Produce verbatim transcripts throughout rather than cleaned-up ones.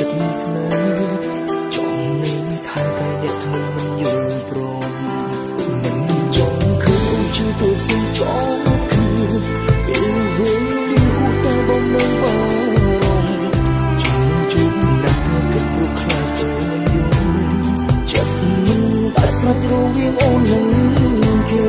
ចិត្តស្នេហ៍ចង់នឹងថែតែអ្នកថ្មីមិនយល់ព្រមមិនចង់ឃើញជឿទៅផ្សេងចង់គឺពេលវេលាហួសតែបំណងបារម្ភចង់ជួបណាស់តែគិតព្រោះខ្លាចទៅមិនយល់ចិត្តមិនអាចស្លាប់រវាងអូននិងគេ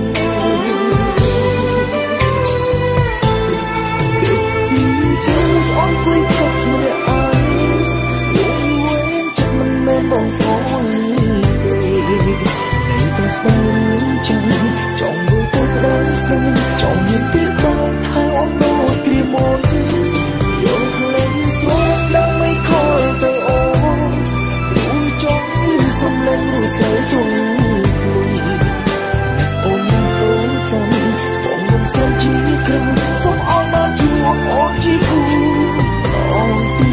បងស្អនទេនៅតែស្ដាយចាំចង់មើលទៅក្តៅស្នេហ៍ចង់មានទីបងថែអូនដូចគ្រាមុនយកលេងស្រួលដល់មិនខលទៅអូនរួចចង់លឺសំឡេងរួចស្រីជុំខ្លួនអូនអូនតាមបងមិនសល់ជីក្រឹមសូមអរបានជួបអូនជីគូអូនទី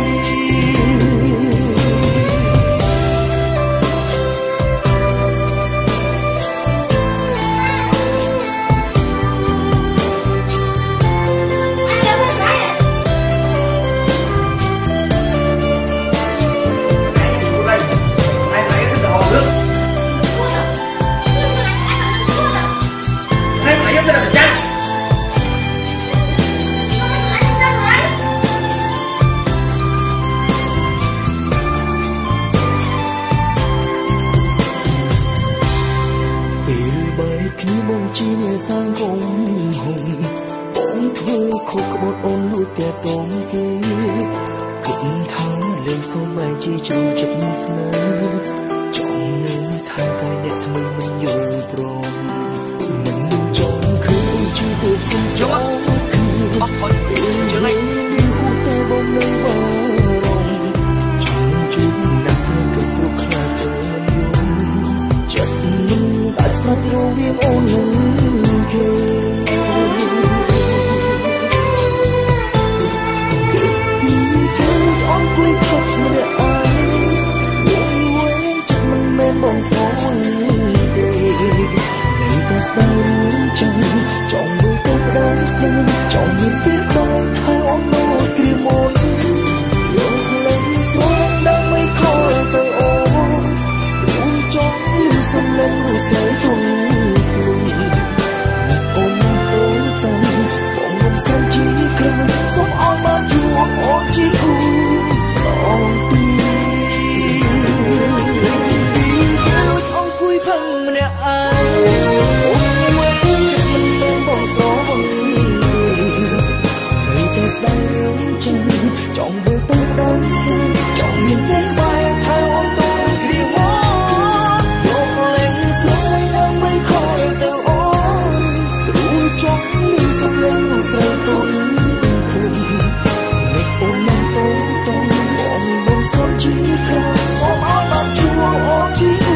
គ្នាបងជីនេះសាងគុំហុំបងធ្វើខុសក្បត់អូនលួចតែតងគេគិតថាលេងសូមបែកជីជួបចិត្តស្នេហ៍ចង់នឹងថែតែអ្នកថ្មីមិនយល់ព្រមមិនចង់ឃើញជីទៅសុំចង់គឺអត់ថយពេលលេងហួសតែបងនៅបារម្ភចង់ជួបណាស់តែគិតព្រោះខ្លាចទៅមិនយល់ចិត្តមិនអាចស្លាប់រវាងអូននិងគេបងស្អនទេនៅតែស្ដាយចាំចង់មើលទៅក្តៅស្នេហ៍ចង់មានពេលបងថែអូនដូចគ្រាមុនយកលេងស្រួលដល់មិនខលទៅអូនរួចចង់លឺសំឡេងរួចស្រីជុំខ្លួនអូនអូនតាមបងមិនសល់ជីក្រឹមសូមអរបានជួបអូនជីគូអូនទីផឹងម្នាក់ឯងអូនមួយចិត្តមិនដឹងបងសងនៅតែស្ដាយរឿងចិនចង់មើលទៅដល់ស្នេហ៍ចង់មានពេលក្បែរថែអូនទៅគ្រាមុនយកលេងស្រួយដល់មិនខលទៅអូនរួចចង់លឺសំឡេងរួចស្រីទុនគុំនឹកអូនមកទៅទៅបងមិនសល់ជីក្រោយសូមឲ្យបានជួបអូនជីគូ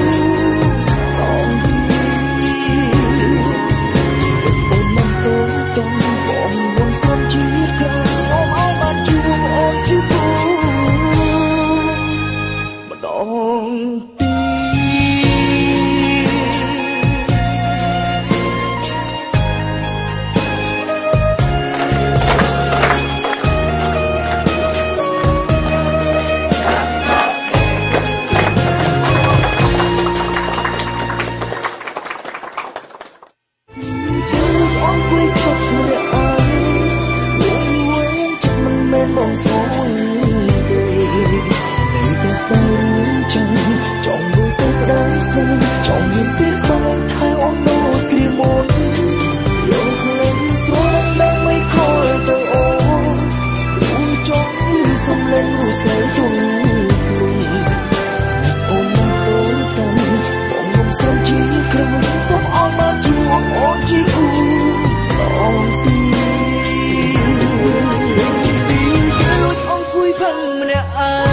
បងស្អនទេនៅតែស្ដាយចាំចង់មើលទៅក្តៅស្នេហ៍ចង់មានពេលបងថែអូនដូចគ្រាមុនយកលេងស្រួលដល់មិនខលទៅអូនរួចចង់លឺសំឡេងរួចស្រីជុំខ្លួនអូនអូនតាមបងមិនសល់ជីក្រឹមសូមអរបានជួបអូនជីគូអូនទីផឹងម្នាក់ឯង